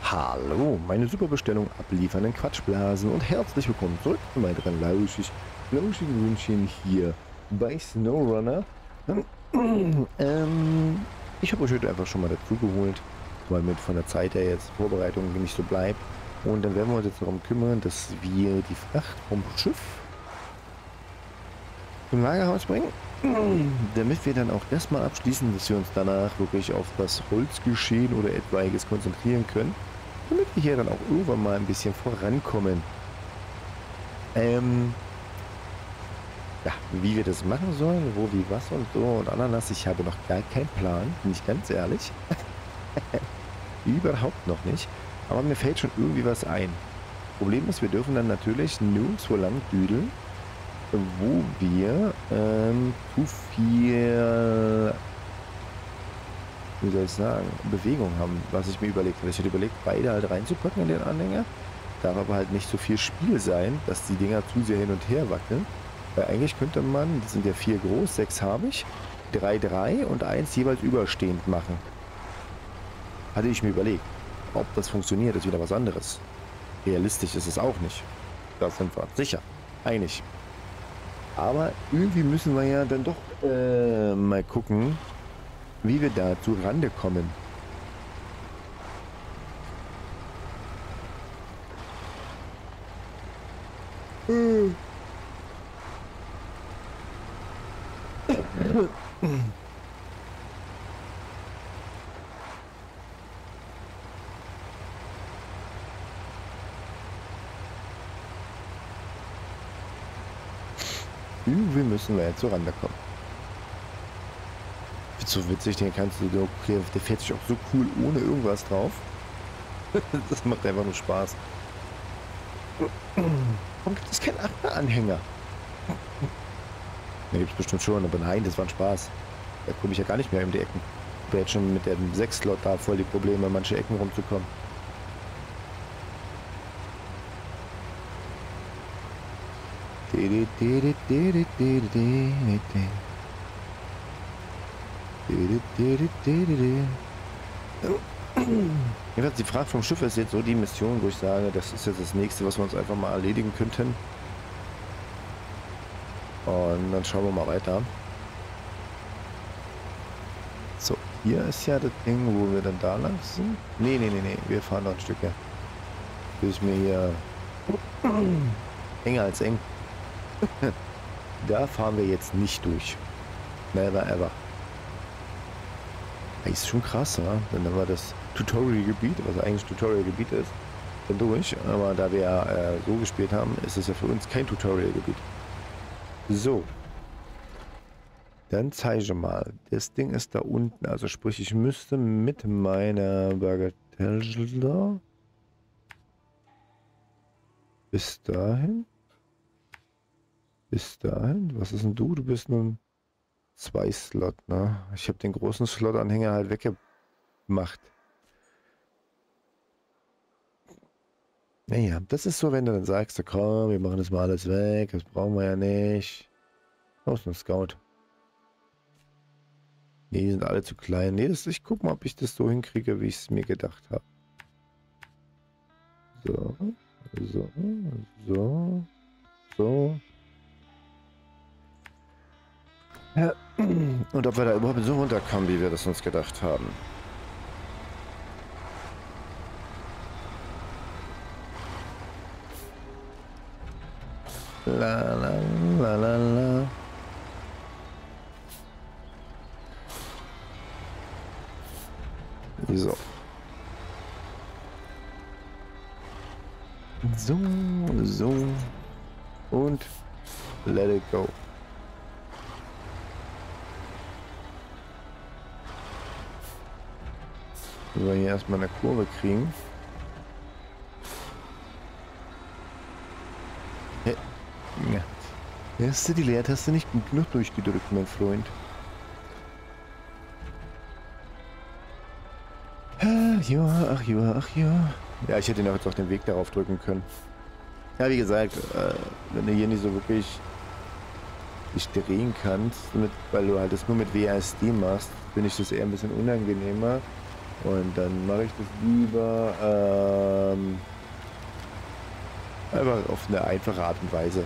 Hallo, meine super Bestellung abliefernden Quatschblasen und herzlich willkommen zurück zu weiteren lauschigen Wünschen hier bei SnowRunner. Ich habe euch heute einfach schon mal dazu geholt, weil mit von der Zeit her jetzt Vorbereitung nicht so bleibt. Und dann werden wir uns jetzt darum kümmern, dass wir die Fracht vom Schiff zum Lagerhaus bringen, damit wir dann auch das mal abschließen, dass wir uns danach wirklich auf das Holzgeschehen oder etwaiges konzentrieren können, damit wir hier dann auch irgendwann mal ein bisschen vorankommen. Ja, wie wir das machen sollen, wo, wie, was und so und Ananas, ich habe noch gar keinen Plan, bin ich ganz ehrlich. Überhaupt noch nicht, aber mir fällt schon irgendwie was ein. Problem ist, wir dürfen dann natürlich nirgendwo lang düdeln, wo wir zu viel, wie soll ich sagen, Bewegung haben, was ich mir überlegt habe. Ich hätte überlegt, beide halt reinzupacken in den Anhänger, darf aber halt nicht so viel Spiel sein, dass die Dinger zu sehr hin und her wackeln. Weil eigentlich könnte man, das sind ja 4 groß, 6 habe ich, 3 und 1 jeweils überstehend machen. Hatte ich mir überlegt. Ob das funktioniert, ist wieder was anderes. Realistisch ist es auch nicht. Da sind wir sicher einig. Aber irgendwie müssen wir ja dann doch mal gucken, wie wir da zu Rande kommen. Irgendwie müssen wir ja zu Rande kommen. So witzig, den kannst du, okay, der fährt sich auch so cool ohne irgendwas drauf. Das macht einfach nur Spaß. Warum gibt es keinen Anhänger? Ne, gibt es bestimmt schon, aber nein, das war ein Spaß. Da komme ich ja gar nicht mehr um die Ecken. Ich habe jetzt schon mit dem 6-Slot da voll die Probleme, manche Ecken rumzukommen. Jedenfalls die Frage vom Schiff ist jetzt so die Mission, wo ich sage, das ist jetzt das nächste, was wir uns einfach mal erledigen könnten. Und dann schauen wir mal weiter. So, hier ist ja das Ding, wo wir dann da lang sind. Nee, wir fahren noch ein Stück her. Das ist mir hier enger als eng. Da fahren wir jetzt nicht durch. Never ever. Ist schon krass, oder? Dann haben wir das Tutorial-Gebiet, was eigentlich Tutorial-Gebiet ist, dann durch. Aber da wir so gespielt haben, ist es ja für uns kein Tutorial-Gebiet. So. Dann zeige mal. Das Ding ist da unten. Also sprich, ich müsste mit meiner Bagatelle bis dahin. Bis dahin. Was ist denn du? Du bist nun 2 Slot, ne? Ich habe den großen Slot-Anhänger halt weggemacht. Naja, das ist so, wenn du dann sagst, komm, wir machen das mal alles weg, das brauchen wir ja nicht. Oh, ist ein Scout. Nee, die sind alle zu klein. Nee, ich guck mal, ob ich das so hinkriege, wie ich es mir gedacht habe. So, so. Ja. Und ob wir da überhaupt so runterkommen, wie wir das uns gedacht haben. La la la la la. So. So. Und let it go. Wenn wir hier erstmal eine Kurve kriegen. Ja. Hast du die Leertaste nicht gut genug durchgedrückt, mein Freund? Ach ja. Ja, ich hätte ihn auch jetzt auf den Weg darauf drücken können. Ja, wie gesagt, wenn du hier nicht so wirklich dich drehen kannst, weil du halt das nur mit WASD machst, finde ich das eher ein bisschen unangenehmer. Und dann mache ich das lieber einfach auf eine einfache Art und Weise.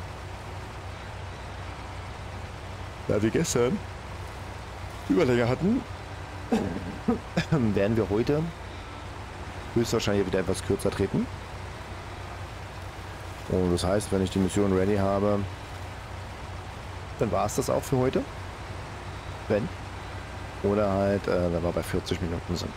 Da wir gestern Überlänge hatten, werden wir heute höchstwahrscheinlich wieder etwas kürzer treten. Und das heißt, wenn ich die Mission ready habe, dann war es das auch für heute. Wenn. Oder halt, wenn wir bei 40 Minuten sind.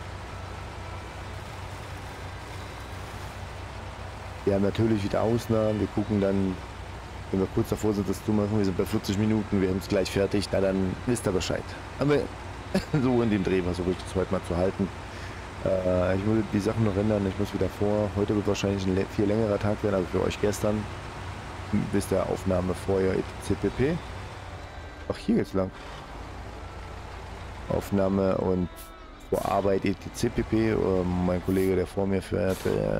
Wir haben natürlich wieder Ausnahmen. Wir gucken dann, wenn wir kurz davor sind, das zu machen. Wir sind bei 40 Minuten, wir haben es gleich fertig. Na, dann wisst ihr Bescheid. Aber so in dem Dreh versuche ich das heute mal zu halten. Ich muss die Sachen noch ändern. Ich muss wieder vor. Heute wird wahrscheinlich ein viel längerer Tag werden, aber für euch gestern. Wisst ihr, Aufnahme vorher etc. Ach, hier geht's lang. Aufnahme und vor Arbeit etc. Mein Kollege, der vor mir fährt,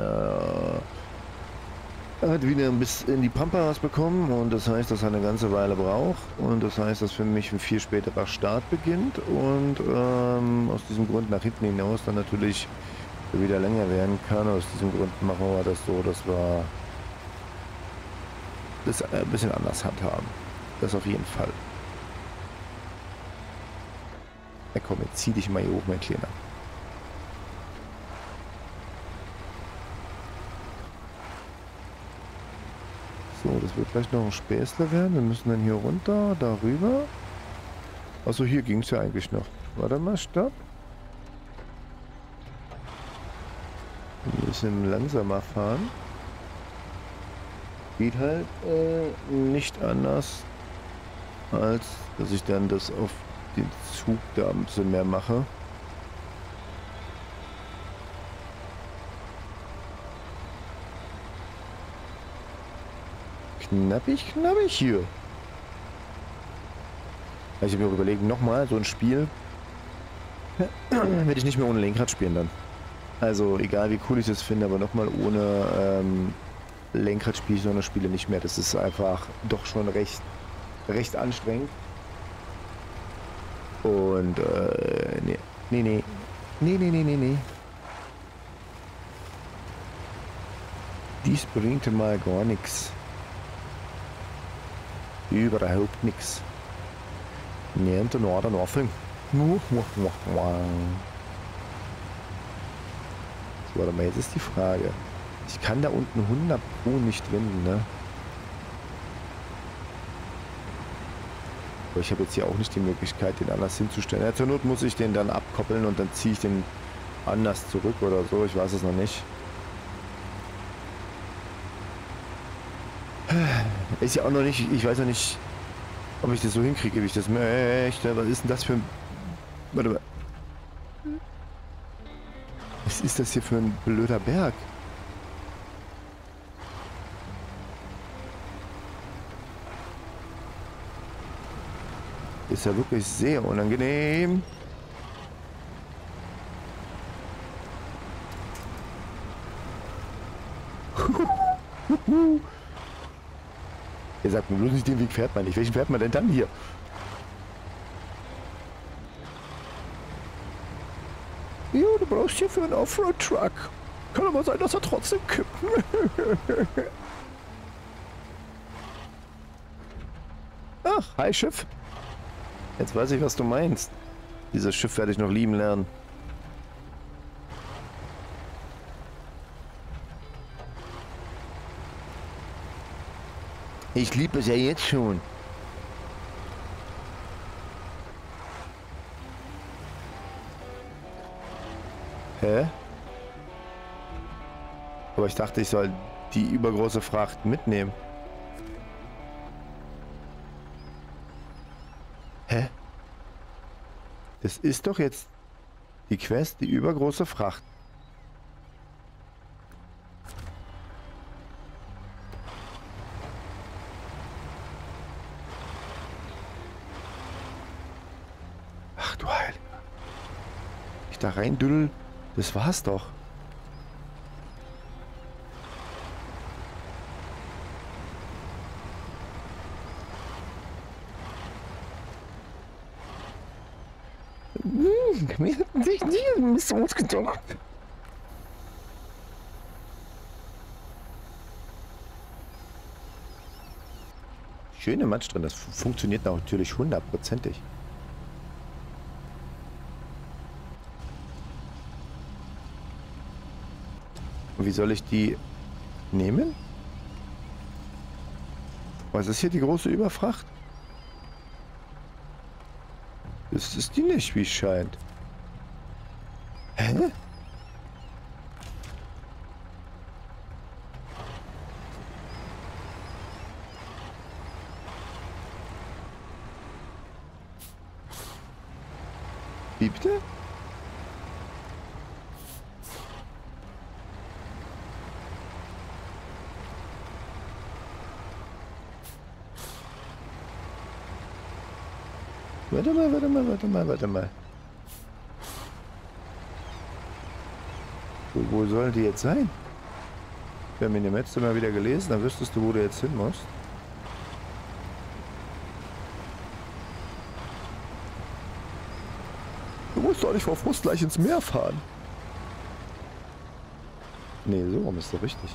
er hat wieder ein bisschen in die Pampas bekommen und das heißt, dass er eine ganze Weile braucht und das heißt, dass für mich ein viel späterer Start beginnt und aus diesem Grund nach hinten hinaus dann natürlich wieder länger werden kann. Aus diesem Grund machen wir das so, dass wir das ein bisschen anders handhaben. Das auf jeden Fall. Ja, komm, jetzt zieh dich mal hier hoch, mein Kleiner. So, das wird gleich noch ein Späßler werden. Wir müssen dann hier runter, darüber. Achso, hier ging es ja eigentlich noch. Warte mal, stopp. Ein bisschen langsamer fahren. Geht halt nicht anders, als dass ich dann das auf den Zug da ein bisschen mehr mache. Knappig hier. Ich habe mir auch überlegt, nochmal so ein Spiel werde ich nicht mehr ohne Lenkrad spielen dann. Also egal wie cool ich das finde, aber nochmal ohne Lenkrad spiele ich so eine Spiele nicht mehr. Das ist einfach doch schon recht anstrengend. Und nee. Dies bringt mal gar nichts. Überhaupt nichts. Niente nada nothing. So, warte mal, jetzt ist die Frage. Ich kann da unten 100 Pro nicht wenden, ne? Aber ich habe jetzt hier auch nicht die Möglichkeit, den anders hinzustellen. Ja, zur Not muss ich den dann abkoppeln und dann ziehe ich den anders zurück oder so. Ich weiß es noch nicht. Ist ja auch noch nicht, ich weiß noch nicht, ob ich das so hinkriege, wie ich das möchte. Was ist denn das für ein... Warte mal. Was ist das hier für ein blöder Berg? Ist ja wirklich sehr unangenehm. Ihr sagt mir bloß nicht, den Weg fährt man nicht. Welchen fährt man denn dann hier? Ja, du brauchst hier für einen Offroad-Truck. Kann aber sein, dass er trotzdem kippt. Ach, hi Schiff. Jetzt weiß ich, was du meinst. Dieses Schiff werde ich noch lieben lernen. Ich liebe es ja jetzt schon. Hä? Aber ich dachte, ich soll die übergroße Fracht mitnehmen. Hä? Das ist doch jetzt die Quest, die übergroße Fracht. Ach du Heiliger. Ich da rein düdel, das war's doch. ist ausgedacht. Schöne Matsch drin, das funktioniert natürlich hundertprozentig. Und wie soll ich die nehmen? Was ist hier die große Überfracht? Das ist die nicht, wie es scheint. Hä? Wie bitte? Warte mal. Wo soll die jetzt sein? Wir haben ihn im letzten Mal wieder gelesen, dann wüsstest du, wo du jetzt hin musst. Du musst doch nicht vor Frust gleich ins Meer fahren. Nee, so rum ist doch richtig.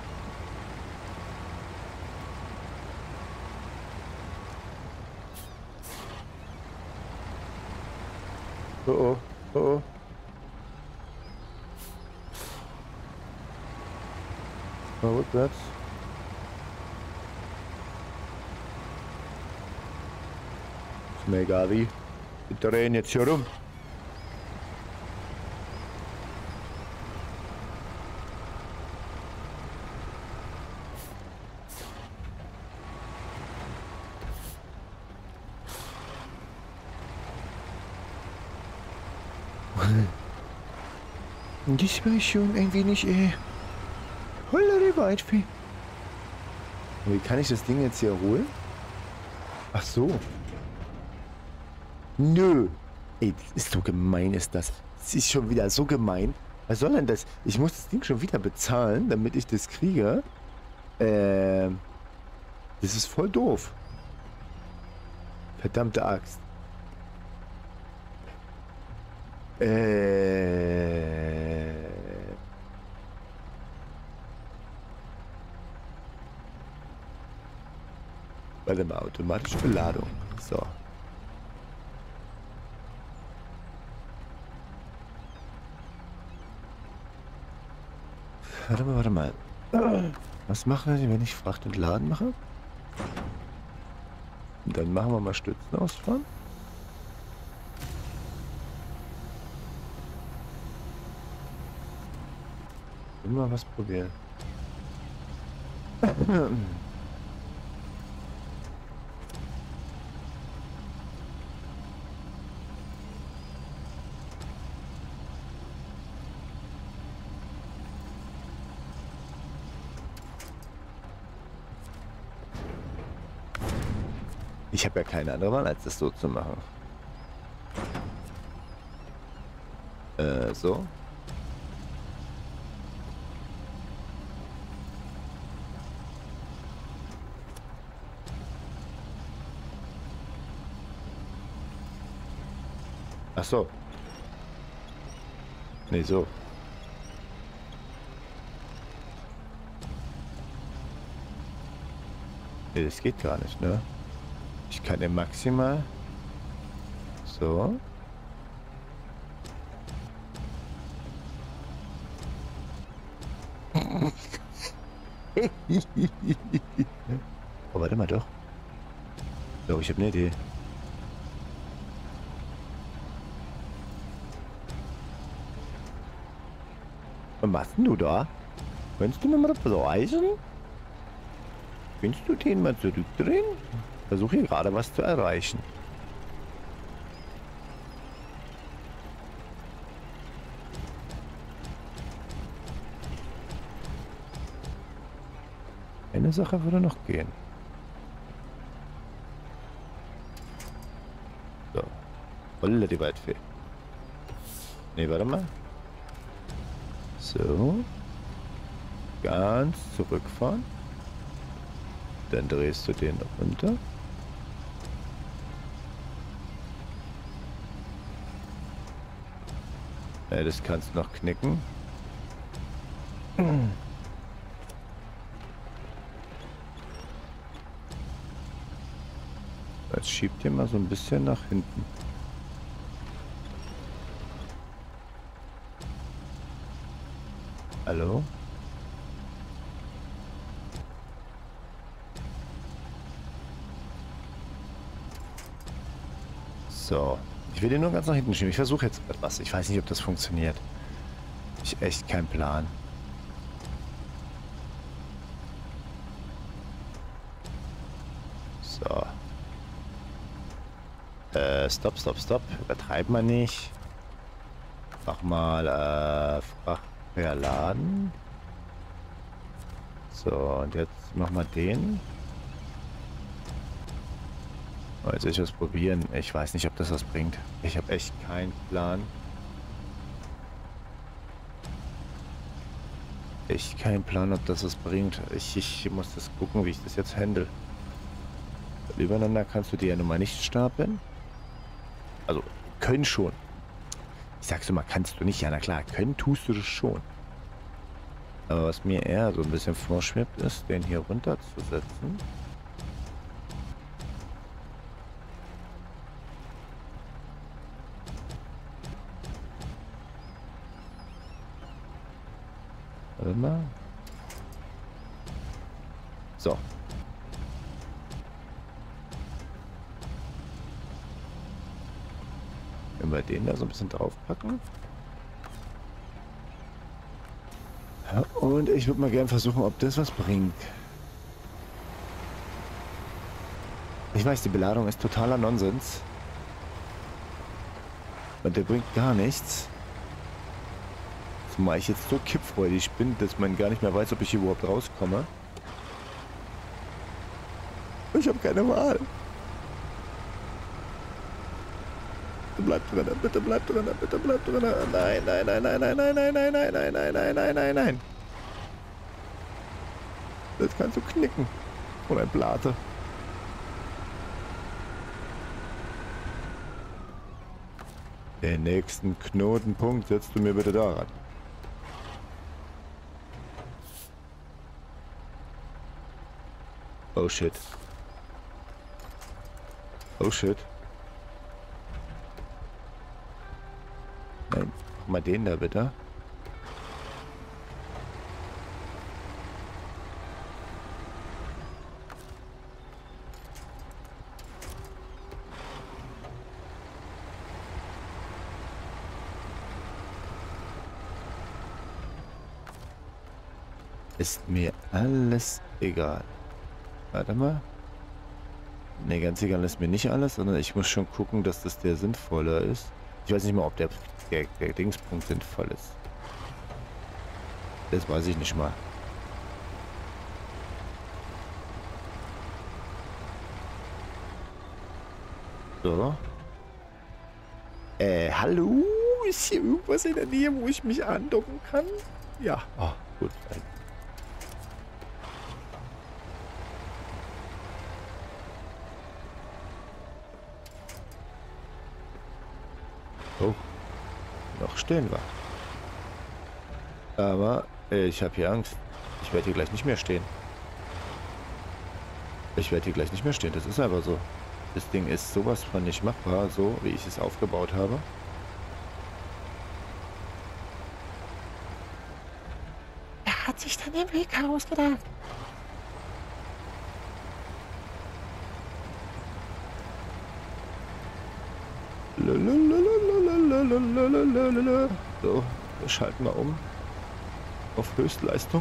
Oh oh, oh oh. Na rückwärts. Ist mir egal wie. Wir drehen jetzt hier rum. Das war schon ein wenig, holla die Waldfee. Wie kann ich das Ding jetzt hier holen? Ach so. Nö. Ey, das ist so gemein, ist das. Das ist schon wieder so gemein. Was soll denn das? Ich muss das Ding schon wieder bezahlen, damit ich das kriege. Das ist voll doof. Verdammte Axt. Warte mal, automatische Beladung. So. Warte mal. Was machen wir, wenn ich Fracht entladen mache? Dann machen wir mal Stützen ausfahren. Immer was probieren. Ich habe ja keine andere Wahl, als das so zu machen. So. Ach so. Nee, so. Nee, das geht gar nicht, ne? Ich kann den maximal. So. Oh, warte mal doch. So, ich habe eine Idee. Was machst denn du da? Könntest du mir mal beweisen? Kannst du den mal zurückdrehen? Versuche hier gerade was zu erreichen. Eine Sache würde noch gehen. So. Holla die Waldfee. Ne, warte mal. So. Ganz zurückfahren. Dann drehst du den runter. Das kannst du noch knicken. Jetzt schiebt ihr mal so ein bisschen nach hinten. Hallo? So. Ich will den nur ganz nach hinten schieben. Ich versuche jetzt etwas. Ich weiß nicht, ob das funktioniert. Ich echt keinen Plan. So. Stopp, stopp, stopp. Übertreiben wir nicht. Mach mal, Frachträger laden. So, und jetzt machen wir den. Oh, jetzt will ich was probieren. Ich weiß nicht, ob das was bringt. Ich habe echt keinen Plan. Echt keinen Plan, ob das was bringt. Ich muss das gucken, wie ich das jetzt handle. Übereinander kannst du die ja nun mal nicht stapeln. Also, können schon. Ich sag's immer, kannst du nicht. Ja, na klar, können tust du das schon. Aber was mir eher so ein bisschen vorschwebt, ist, den hier runterzusetzen. Warte mal. So. Wenn wir den da so ein bisschen draufpacken. Ja, und ich würde mal gerne versuchen, ob das was bringt. Ich weiß, die Beladung ist totaler Nonsens. Und der bringt gar nichts. Zumal ich jetzt so kippfreudig bin, dass man gar nicht mehr weiß, ob ich hier überhaupt rauskomme. Ich habe keine Wahl. Bitte bleib drin, bitte bleib drin, bitte bleib drin. Nein, nein, nein, nein, nein, nein, nein, nein, nein, nein, nein, nein, nein, nein, nein. Das kannst du knicken. Oder ein Blate. Den nächsten Knotenpunkt setzt du mir bitte daran. Oh shit. Oh shit. Nein, mach mal den da bitte. Ist mir alles egal. Warte mal. Ne, ganz egal ist mir nicht alles, sondern ich muss schon gucken, dass das der sinnvoller ist. Ich weiß nicht mal, ob der Dingspunkt sinnvoll ist. Das weiß ich nicht mal. So. Hallo? Ist hier irgendwas in der Nähe, wo ich mich andocken kann? Ja. Oh, gut. Oh, noch stehen wir. Aber ich habe hier Angst. Ich werde hier gleich nicht mehr stehen. Ich werde hier gleich nicht mehr stehen. Das ist einfach so. Das Ding ist sowas von nicht machbar, so wie ich es aufgebaut habe. Er hat sich dann den Weg ausgedacht. So, wir schalten mal um. Auf Höchstleistung.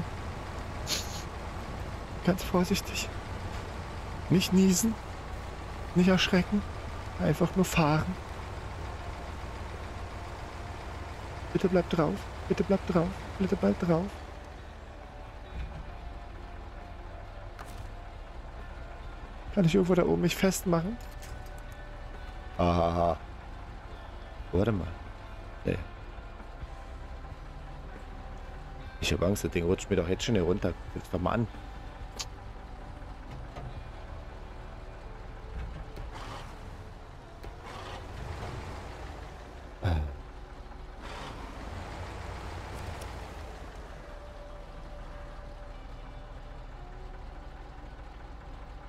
Ganz vorsichtig. Nicht niesen. Nicht erschrecken. Einfach nur fahren. Bitte bleib drauf. Bitte bleib drauf. Bitte bleib drauf. Kann ich irgendwo da oben mich festmachen? Aha. Warte mal. Nee. Ich habe Angst, das Ding rutscht mir doch jetzt schon hier runter. Guck doch mal an.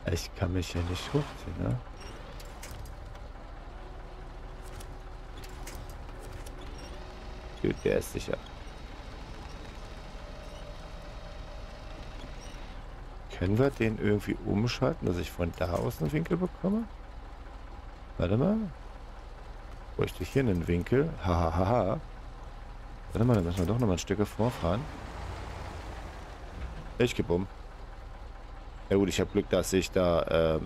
Ich kann mich hier nicht hochziehen, ne? Dude, der ist sicher. Können wir den irgendwie umschalten, dass ich von da aus einen Winkel bekomme? Warte mal. Bräuchte ich hier einen Winkel? Hahaha. Warte mal, dann müssen wir doch noch mal ein Stück vorfahren. Ich geb um. Ja gut, ich habe Glück, dass ich da,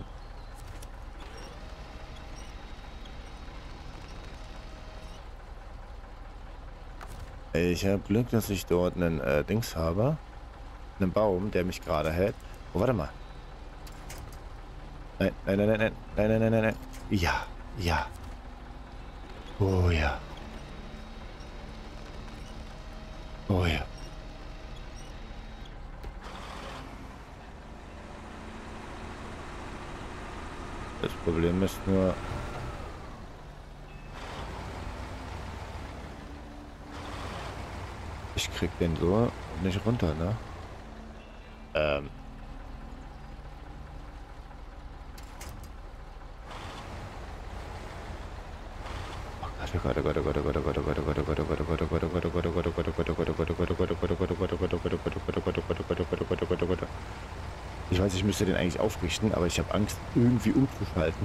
ich habe Glück, dass ich dort einen Dings habe. Einen Baum, der mich gerade hält. Oh, warte mal. Nein, nein, nein, nein, nein, nein, nein, nein, nein, nein. Ja, ja. Oh ja. Oh ja. Das Problem ist nur... Ich krieg den so nicht runter, ne? Ich weiß, ich müsste den eigentlich aufrichten, aber ich habe Angst, irgendwie umzuschalten.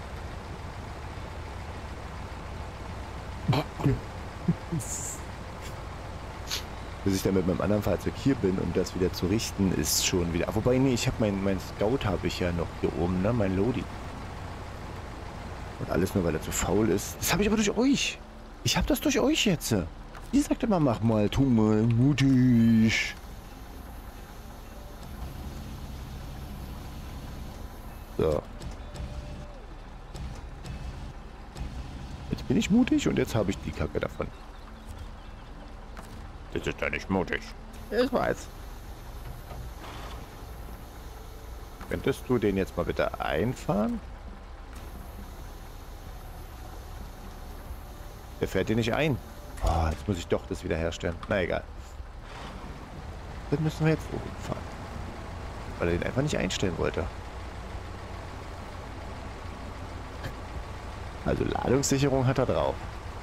Bis ich dann mit meinem anderen Fahrzeug hier bin, um das wieder zu richten, ist schon wieder... Wobei, nee, ich habe mein Scout habe ich ja noch hier oben, ne? Mein Lodi. Und alles nur, weil er zu faul ist. Das habe ich aber durch euch. Ich habe das durch euch jetzt. Ihr sagt immer, mach mal, tu mal, mutig. So. Jetzt bin ich mutig und jetzt habe ich die Kacke davon. Das ist ja nicht mutig. Ich weiß. Könntest du den jetzt mal bitte einfahren? Der fährt hier nicht ein. Oh, jetzt muss ich doch das wieder herstellen. Na egal. Dann müssen wir jetzt oben fahren. Weil er den einfach nicht einstellen wollte. Also Ladungssicherung hat er drauf.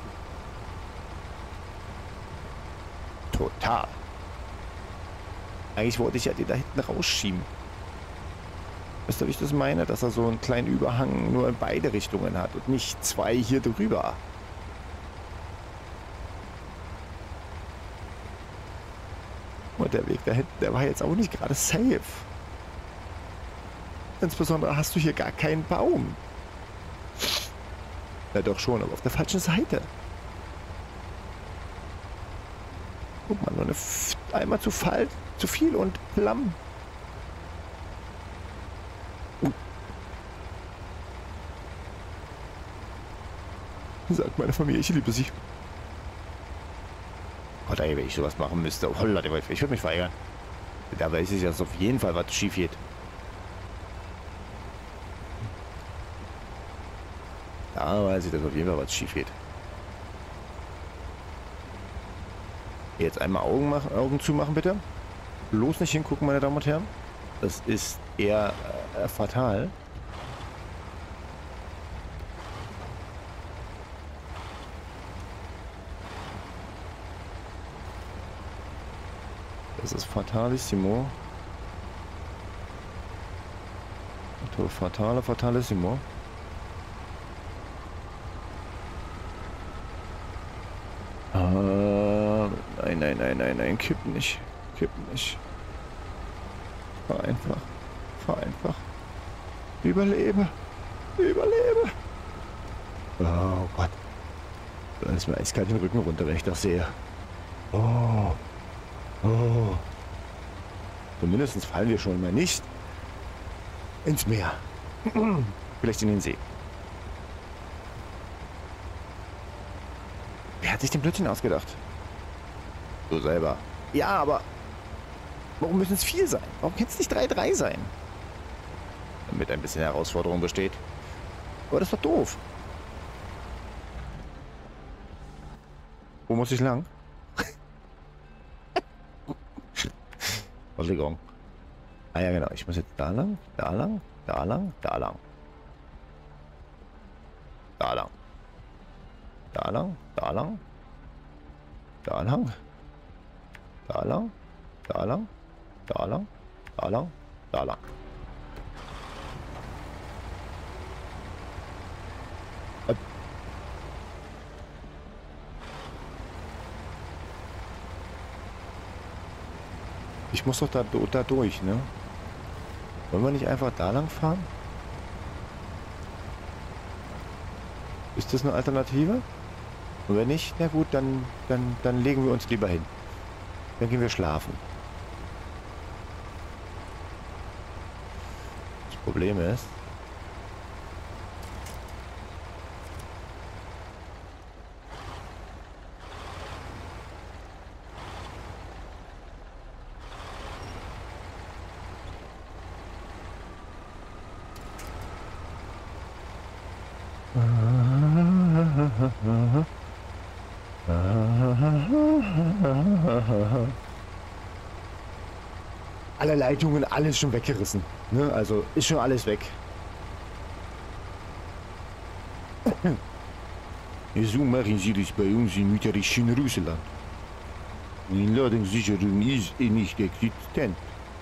Total. Eigentlich wollte ich ja den da hinten rausschieben. Wisst ihr, wie ich das meine? Dass er so einen kleinen Überhang nur in beide Richtungen hat und nicht zwei hier drüber. Und der Weg da hinten, der war jetzt auch nicht gerade safe. Insbesondere hast du hier gar keinen Baum. Ja doch schon, aber auf der falschen Seite. Guck mal, nur einmal zu viel und plamm. Sagt meine Familie, ich liebe sie. Gott, ey, wenn ich sowas machen müsste. Oh, Leute, ich würde mich weigern. Da weiß ich, dass auf jeden Fall was schief geht. Da weiß ich, dass auf jeden Fall was schief geht. Jetzt einmal Augen zumachen, bitte. Bloß nicht hingucken, meine Damen und Herren. Das ist eher fatal. Das ist fatalissimo. Fatalissimo. Nein, kipp nicht. Fahr einfach. Überlebe. Oh Gott. Dann ist mir eiskalt den Rücken runter, wenn ich das sehe. Oh. Zumindest fallen wir schon mal nicht ins Meer. Vielleicht in den See. Wer hat sich den Blödsinn ausgedacht? Du selber. Ja, aber warum müssen es 4 sein? Warum kann es nicht 3-3 sein? Damit ein bisschen Herausforderung besteht. Aber das ist doch doof. Wo muss ich lang? Entschuldigung. Ah ja, genau. Ich muss jetzt da lang. Da lang, da lang. Da lang. Da lang, da lang. Da lang. Da lang. Da lang. Da lang. Da lang. Da lang. Ich muss doch da durch, ne? Wollen wir nicht einfach da lang fahren? Ist das eine Alternative? Und wenn nicht, na gut, dann legen wir uns lieber hin. Dann gehen wir schlafen. Das Problem ist... Alle Leitungen, alles schon weggerissen. Ne? Also ist schon alles weg. So machen Sie das bei uns in mütterlichen Russland. Die Ladungssicherung ist nicht existent.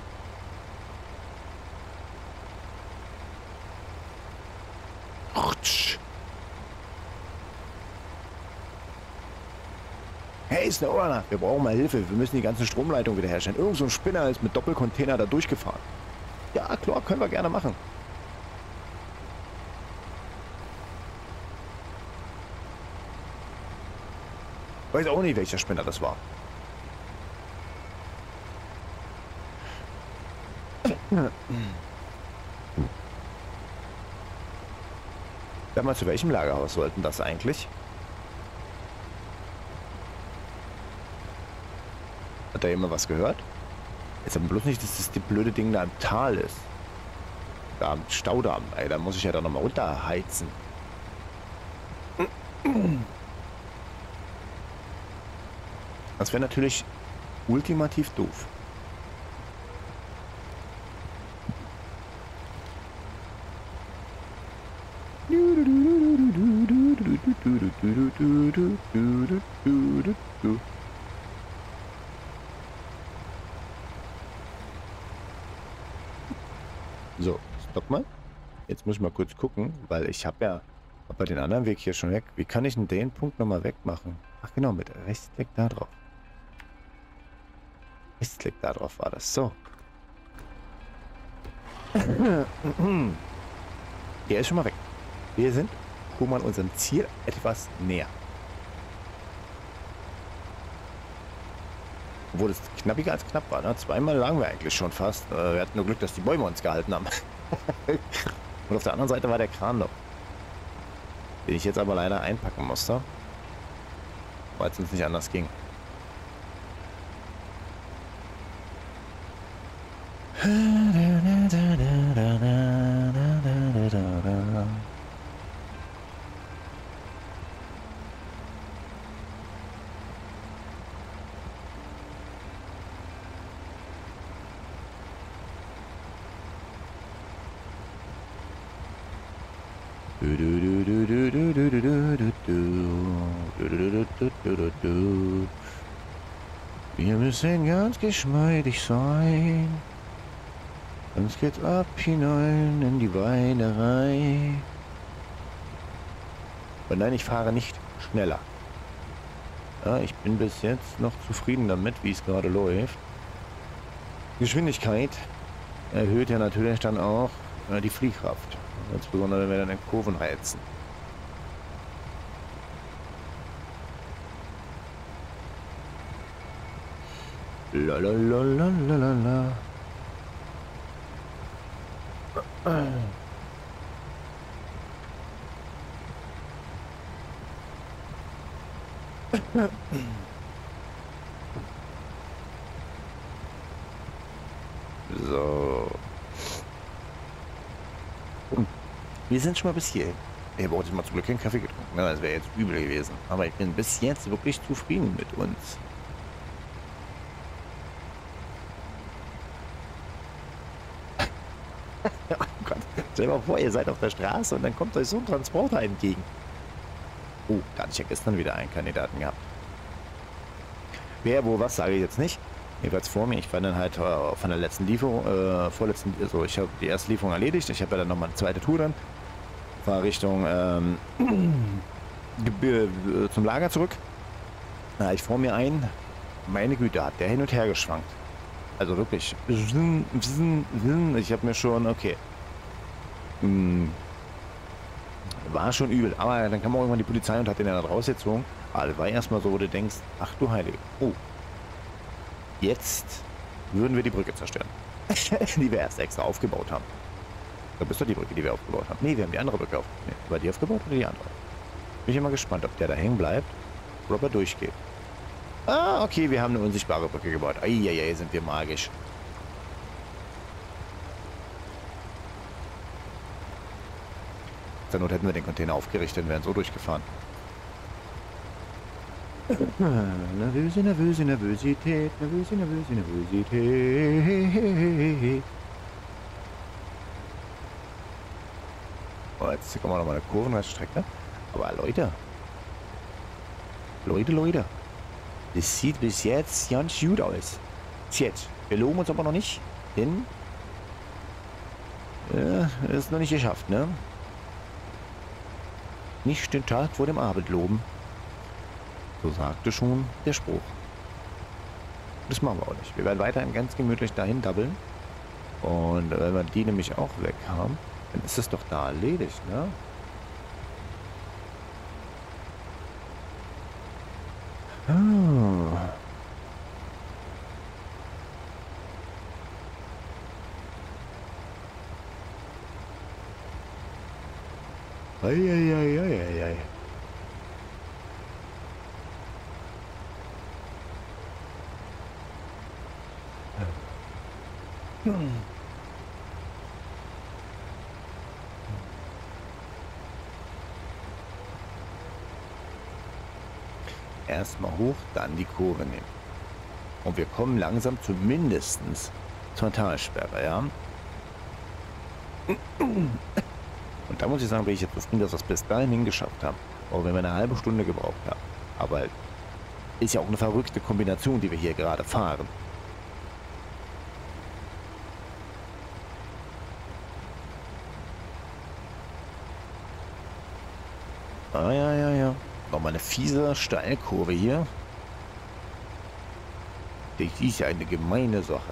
Hey, Snowrunner, wir brauchen mal Hilfe. Wir müssen die ganzen Stromleitungen wiederherstellen. Irgend so ein Spinner ist mit Doppelcontainer da durchgefahren. Ja, klar, können wir gerne machen. Weiß auch nicht, welcher Spinner das war. Sag mal, zu welchem Lagerhaus sollten das eigentlich? Hat da jemand was gehört? Jetzt aber bloß nicht, dass das die blöde Ding da im Tal ist. Da am Staudamm. Ey, da muss ich ja doch nochmal runterheizen. Das wäre natürlich ultimativ doof. So, stopp mal. Jetzt muss ich mal kurz gucken, weil ich habe ja bei den anderen Weg hier schon weg. Wie kann ich denn den Punkt nochmal wegmachen? Ach genau, mit Rechtsklick da drauf. Rechtsklick da drauf war das. So. Der ist schon mal weg. Wir sind, guck mal, unserem Ziel etwas näher. Obwohl es knappiger als knapp war. Ne? Zweimal lagen wir eigentlich schon fast. Wir hatten nur Glück, dass die Bäume uns gehalten haben. Und auf der anderen Seite war der Kran noch. Den ich jetzt aber leider einpacken musste. Weil es uns nicht anders ging. Wir müssen ganz geschmeidig sein. Sonst geht's ab hinein in die Weinerei. Aber nein, ich fahre nicht schneller. Ja, ich bin bis jetzt noch zufrieden damit, wie es gerade läuft. Geschwindigkeit erhöht ja natürlich dann auch die Fliehkraft. Insbesondere wenn wir dann in Kurven heizen. Lalalala. So. Wir sind schon mal bis hier. Ich habe auch jetzt mal zum Glück keinen Kaffee getrunken. Ne? Das wäre jetzt übel gewesen. Aber ich bin bis jetzt wirklich zufrieden mit uns. Gott. Stell dir mal vor, ihr seid auf der Straße und dann kommt euch so ein Transporter entgegen. Oh, da hatte ich ja gestern wieder einen Kandidaten gehabt. Wer, wo, was, sage ich jetzt nicht. Jedenfalls vor mir. Ich war dann halt von der letzten Lieferung, also ich habe die erste Lieferung erledigt. Ich habe ja dann nochmal eine zweite Tour dann. War Richtung zum Lager zurück. Da ich vor mir einen, meine Güte, hat der hin und her geschwankt. Also wirklich. Ich habe mir schon, okay. War schon übel. Aber dann kam auch irgendwann die Polizei und hat den dann rausgezogen. Aber das war erstmal so, wo du denkst, ach du Heilige. Oh. Jetzt würden wir die Brücke zerstören. Die wir erst extra aufgebaut haben. Da bist du die Brücke, die wir aufgebaut haben. Nee, wir haben die andere Brücke aufgebaut. Nee, war die aufgebaut oder die andere? Bin ich immer gespannt, ob der da hängen bleibt oder ob er durchgeht. Ah, okay, wir haben eine unsichtbare Brücke gebaut. Eieiei, sind wir magisch. Zur Not hätten wir den Container aufgerichtet und wären so durchgefahren. Nervöse, nervöse, Nervosität, nervöse, nervöse, Nervosität. Oh, jetzt kommen wir nochmal eine kurvenreiche Strecke. Aber Leute. Leute. Das sieht bis jetzt ganz gut aus. Bis jetzt. Wir loben uns aber noch nicht, denn ist noch nicht geschafft, ne? Nicht den Tag vor dem Abend loben. So sagte schon der Spruch. Das machen wir auch nicht. Wir werden weiterhin ganz gemütlich dahin dabbeln. Und wenn wir die nämlich auch weg haben, dann ist es doch da erledigt, ne? Ah. Eieieiei. Erstmal hoch, dann die Kurve nehmen. Und wir kommen langsam zumindest zur Talsperre, ja? Und da muss ich sagen, bin ich jetzt zufrieden, dass wir es bis dahin geschafft haben. Auch wenn wir eine halbe Stunde gebraucht haben. Aber ist ja auch eine verrückte Kombination, die wir hier gerade fahren. Ah, ja. Nochmal eine fiese Steilkurve hier. Das ist ja eine gemeine Sache.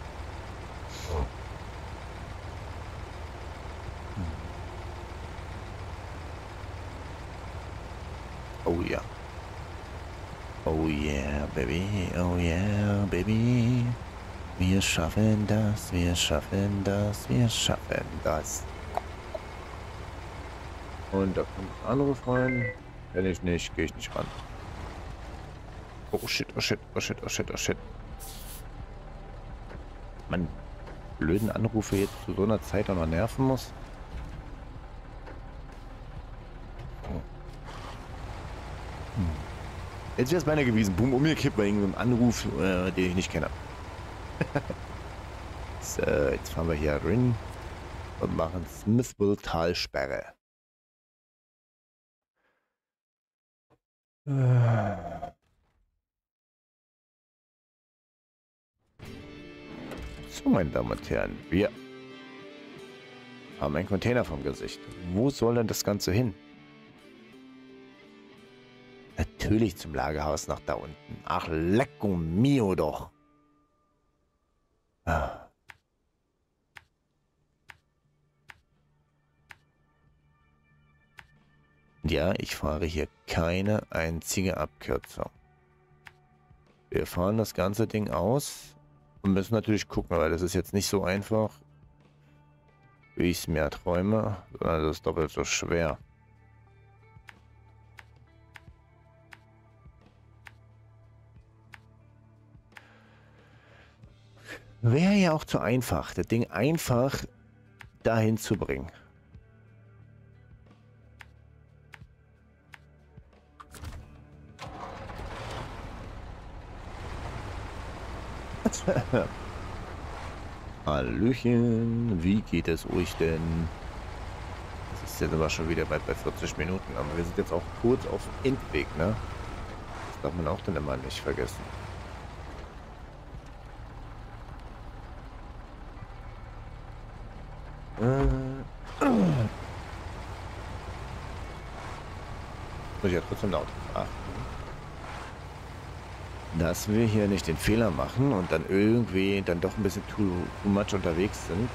Oh ja. Oh yeah, baby. Oh yeah, baby. Wir schaffen das, wir schaffen das, wir schaffen das. Und da kommt ein Anruf rein. Wenn ich nicht, gehe ich nicht ran. Oh shit, oh shit, oh shit, oh shit, oh shit. Man, blöden Anrufe jetzt zu so einer Zeit auch noch nerven muss. Jetzt wäre es beinahe gewesen. Boom, umgekippt bei irgendeinem Anruf, den ich nicht kenne. So, jetzt fahren wir hier rein und machen Smithville Talsperre. So, meine Damen und Herren, wir haben einen Container vom Gesicht. Wo soll denn das Ganze hin? Natürlich zum Lagerhaus nach da unten. Ach, lecco mio doch. Ah. Ja, ich fahre hier keine einzige Abkürzung. Wir fahren das ganze Ding aus und müssen natürlich gucken, weil das ist jetzt nicht so einfach, wie ich es mir träume, sondern das ist doppelt so schwer. Wäre ja auch zu einfach, das Ding einfach dahin zu bringen. Hallöchen, wie geht es euch denn? Das ist jetzt aber schon wieder bald bei 40 Minuten, aber wir sind jetzt auch kurz auf dem Endweg, ne? Das darf man auch dann immer nicht vergessen. Muss ich ja trotzdem laut achten, dass wir hier nicht den Fehler machen und dann irgendwie dann doch ein bisschen too much unterwegs sind.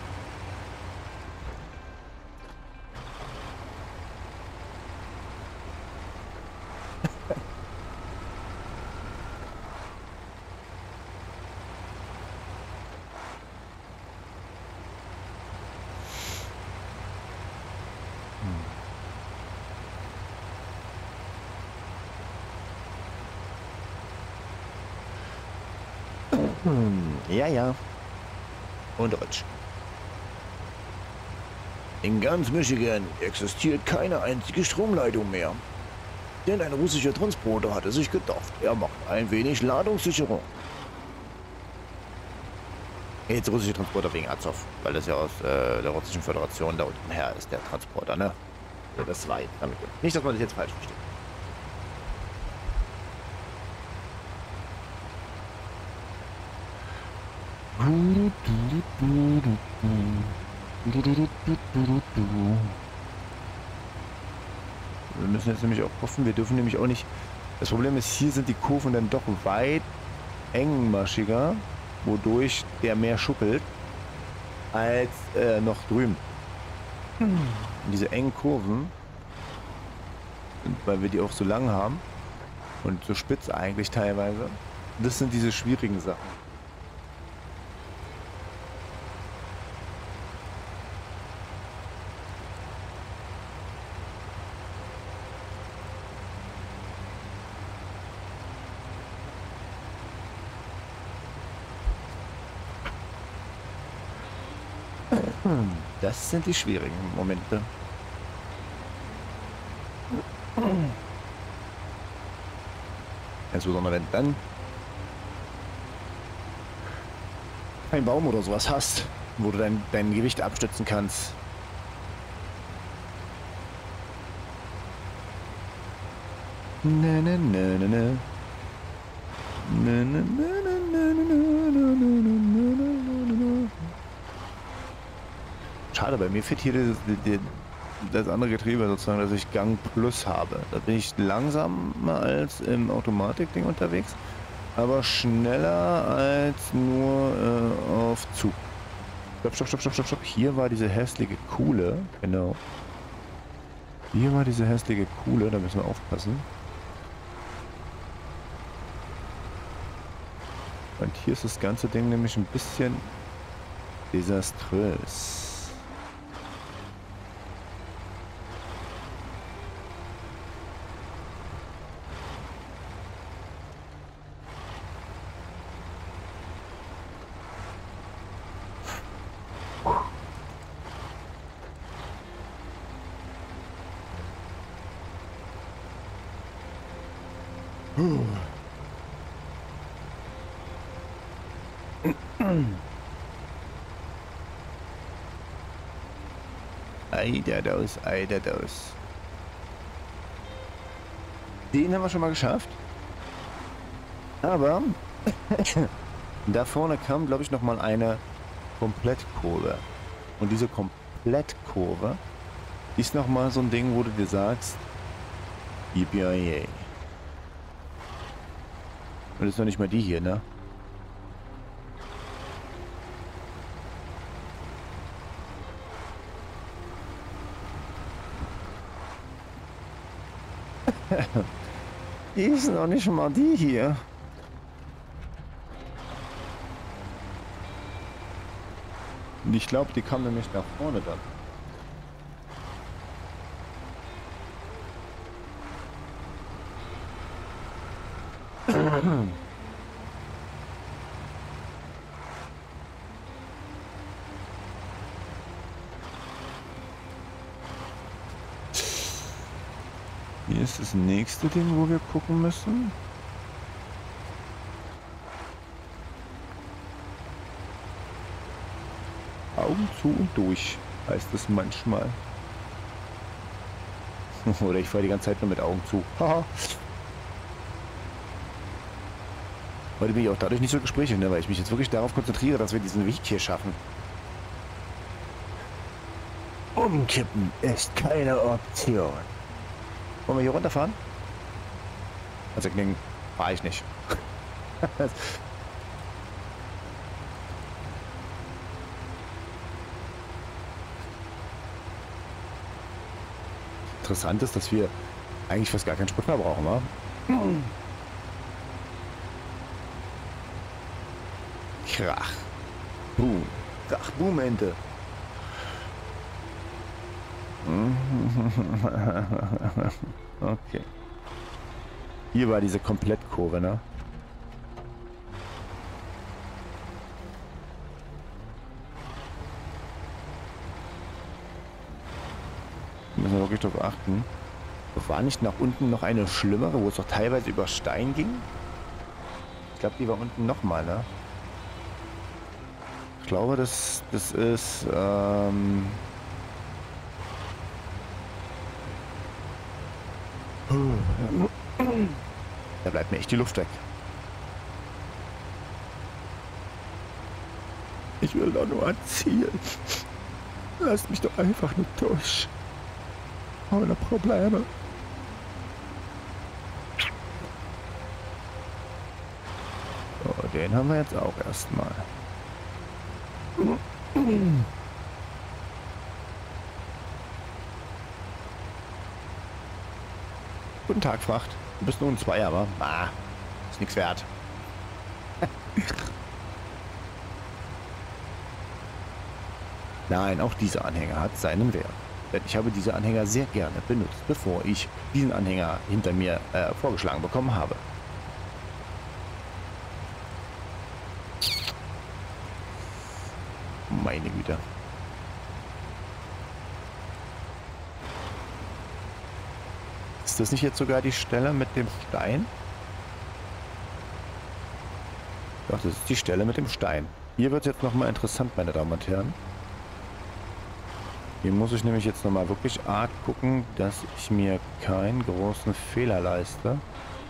Ja, ja. Und Deutsch. In ganz Michigan existiert keine einzige Stromleitung mehr. Denn ein russischer Transporter hatte sich gedacht, er macht ein wenig Ladungssicherung. Jetzt russische Transporter wegen Azov, weil das ja aus der russischen Föderation da unten her ist, der Transporter, ne? Ja, das war jetzt damit. Nicht, dass man das jetzt falsch versteht. Wir müssen jetzt nämlich auch hoffen, wir dürfen nämlich auch nicht... Das Problem ist, hier sind die Kurven dann doch weit engmaschiger, wodurch der mehr schuppelt, als noch drüben. Und diese engen Kurven, weil wir die auch so lang haben und so spitz eigentlich teilweise, das sind diese schwierigen Sachen. Das sind die schwierigen Momente. Insbesondere wenn dann ein Baum oder sowas hast, wo du dein Gewicht abstützen kannst. Na, na, na, na, na. Na, na, na, na, na, na, na, na, na, na. Schade, bei mir fehlt hier das andere Getriebe sozusagen, dass ich Gang Plus habe. Da bin ich langsamer als im Automatikding unterwegs, aber schneller als nur auf Zug. Stopp. Hier war diese hässliche Kuhle, genau. Hier war diese hässliche Kuhle, da müssen wir aufpassen. Und hier ist das ganze Ding nämlich ein bisschen desaströs. Eiderdaus. Den haben wir schon mal geschafft. Aber da vorne kam, glaube ich, noch mal eine Komplettkurve. Und diese Komplettkurve ist noch mal so ein Ding, wo du dir sagst, yippie. Und das ist noch nicht mal die hier, ne? Die ist noch nicht mal die hier. Und ich glaube, die kam nämlich nach vorne dann. Hier ist das nächste Ding, wo wir gucken müssen. Augen zu und durch, heißt es manchmal. Oder ich fahre die ganze Zeit nur mit Augen zu. Haha. Heute bin ich auch dadurch nicht so gesprächig, ne, weil ich mich jetzt wirklich darauf konzentriere, dass wir diesen Weg hier schaffen. Umkippen ist keine Option. Wollen wir hier runterfahren? Also Kning fahre ich nicht. Interessant ist, dass wir eigentlich fast gar keinen Sprit mehr brauchen, wa? Krach. Boom. Krach, Boom, Ente. Okay. Hier war diese Komplettkurve, ne? Müssen wir wirklich darauf achten. War nicht nach unten noch eine schlimmere, wo es doch teilweise über Stein ging? Ich glaube, die war unten nochmal, ne? Ich glaube, das ist, da bleibt mir echt die Luft weg. Ich will doch nur ein Ziel. Lasst mich doch einfach nicht durch. Ohne Probleme. So, den haben wir jetzt auch erstmal. Guten Tag, Fracht. Du bist nur ein Zweier, aber ist nichts wert. Nein, auch dieser Anhänger hat seinen Wert. Denn ich habe diese Anhänger sehr gerne benutzt, bevor ich diesen Anhänger hinter mir vorgeschlagen bekommen habe. Meine Güte. Ist das nicht jetzt sogar die Stelle mit dem Stein? Doch, das ist die Stelle mit dem Stein. Hier wird es jetzt nochmal interessant, meine Damen und Herren. Hier muss ich nämlich jetzt nochmal wirklich arg gucken, dass ich mir keinen großen Fehler leiste.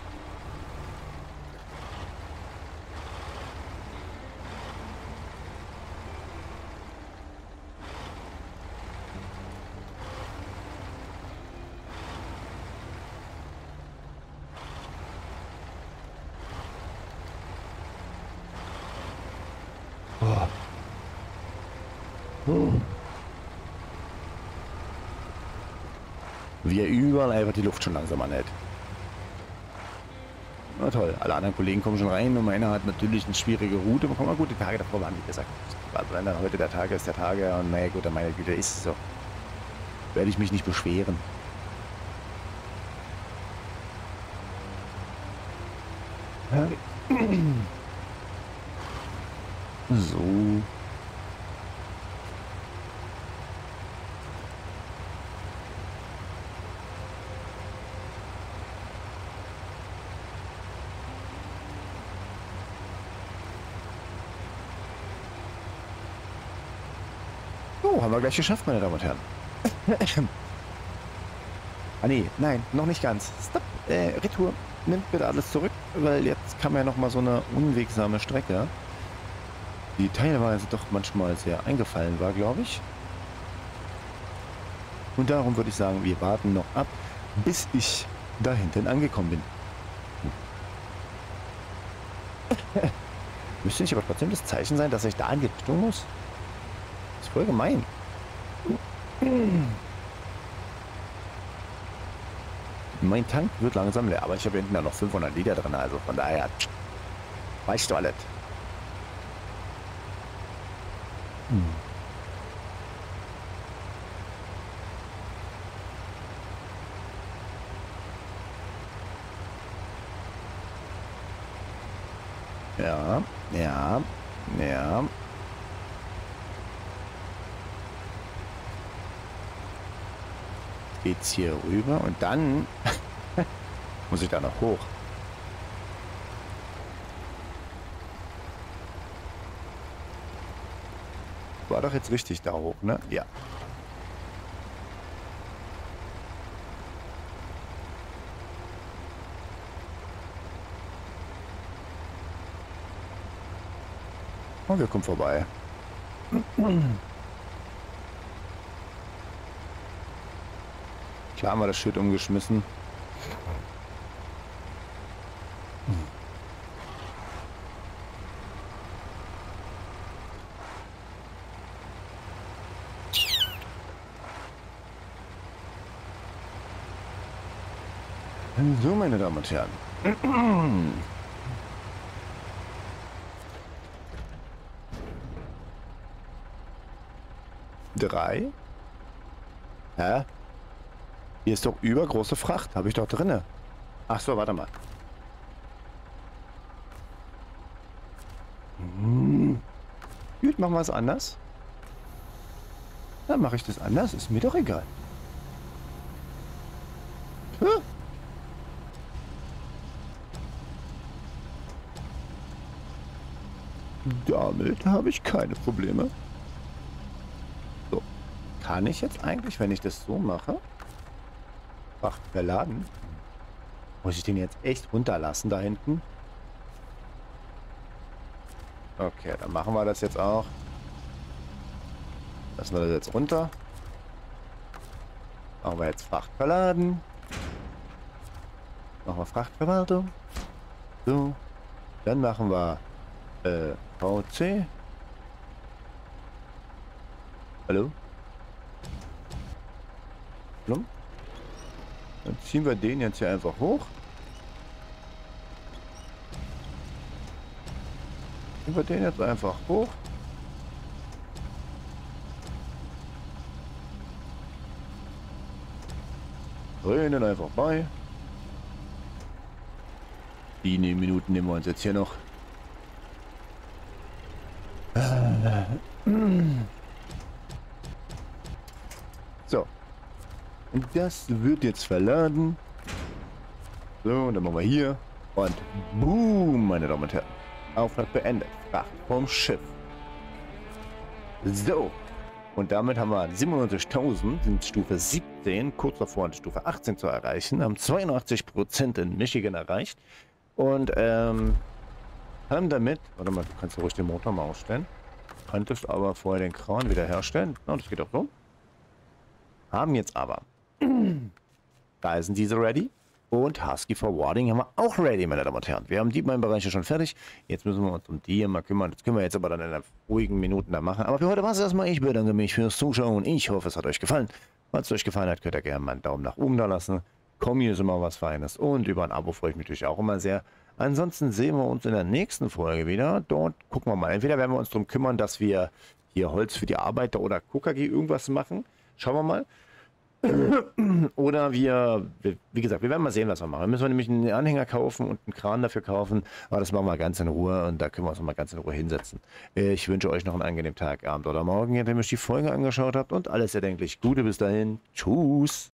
Wie er überall einfach die Luft schon langsam anhält. Na toll, alle anderen Kollegen kommen schon rein und meiner hat natürlich eine schwierige Route. Aber gut, die Tage davor waren, wie gesagt, also wenn dann heute der Tag ist, der Tage und naja gut, dann meine Güte ist es so. Werde ich mich nicht beschweren. So. Oh, haben wir gleich geschafft, meine Damen und Herren. Ah nee, nein, noch nicht ganz. Stopp, Retour. Nimmt bitte alles zurück, weil jetzt kam ja noch mal so eine unwegsame Strecke, die teilweise doch manchmal sehr eingefallen war, glaube ich. Und darum würde ich sagen, wir warten noch ab, bis ich da hinten angekommen bin. Müsste nicht aber trotzdem das Zeichen sein, dass ich da in die Richtung muss? Das ist voll gemein. Mein Tank wird langsam leer, aber ich habe hinten ja noch 500 Liter drin, also von daher reicht doch alles. Ja, ja, ja. Geht's hier rüber und dann muss ich da noch hoch. War doch jetzt richtig da hoch, ne? Ja. Und wir kommen vorbei. Klar haben wir das Schild umgeschmissen. So, meine Damen und Herren. 3. Hä? Hier ist doch übergroße Fracht. Habe ich doch drinne. Ach so, warte mal. Gut, machen wir es anders. Dann mache ich das anders. Ist mir doch egal. Huh? Damit habe ich keine Probleme. So. Kann ich jetzt eigentlich, wenn ich das so mache, Fracht verladen? Muss ich den jetzt echt runterlassen da hinten? Okay, dann machen wir das jetzt auch. Lassen wir das jetzt runter. Machen wir jetzt Fracht verladen. Machen wir Frachtverwaltung. So. Dann machen wir VC. Hallo? Hallo? Dann ziehen wir den jetzt hier einfach hoch. Ziehen wir den jetzt einfach hoch. Drehen den einfach bei. Die Minuten nehmen wir uns jetzt hier noch. So. Und das wird jetzt verladen. So, und dann machen wir hier. Und boom, meine Damen und Herren. Auftrag beendet. Fracht vom Schiff. So. Und damit haben wir 97.000, sind Stufe 17, kurz davor Stufe 18 zu erreichen. Haben 82% in Michigan erreicht. Und haben damit, warte mal, du kannst ja ruhig den Motor mal ausstellen. Könntest aber vorher den Kran wieder herstellen. Na, das geht auch so. Haben jetzt aber da sind diese ready. Und Husky Forwarding haben wir auch ready, meine Damen und Herren. Wir haben die beiden Bereiche schon fertig. Jetzt müssen wir uns um die hier mal kümmern. Das können wir jetzt aber dann in den ruhigen Minuten da machen. Aber für heute war es erstmal. Ich bedanke mich fürs Zuschauen. Ich hoffe, es hat euch gefallen. Falls es euch gefallen hat, könnt ihr gerne mal einen Daumen nach oben da lassen. Kommi ist immer was Feines. Und über ein Abo freue ich mich natürlich auch immer sehr. Ansonsten sehen wir uns in der nächsten Folge wieder. Dort gucken wir mal. Entweder werden wir uns darum kümmern, dass wir hier Holz für die Arbeiter oder KKG irgendwas machen. Schauen wir mal. Oder wir, wie gesagt, wir werden mal sehen, was wir machen. Wir müssen nämlich einen Anhänger kaufen und einen Kran dafür kaufen. Aber das machen wir ganz in Ruhe und da können wir uns mal ganz in Ruhe hinsetzen. Ich wünsche euch noch einen angenehmen Tag, Abend oder Morgen, indem ihr euch die Folge angeschaut habt und alles erdenklich Gute bis dahin. Tschüss.